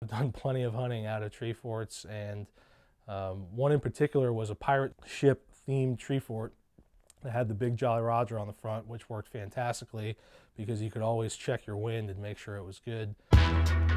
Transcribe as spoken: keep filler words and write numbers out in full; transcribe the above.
I've done plenty of hunting out of tree forts, and um, one in particular was a pirate ship themed tree fort that had the big Jolly Roger on the front, which worked fantastically because you could always check your wind and make sure it was good.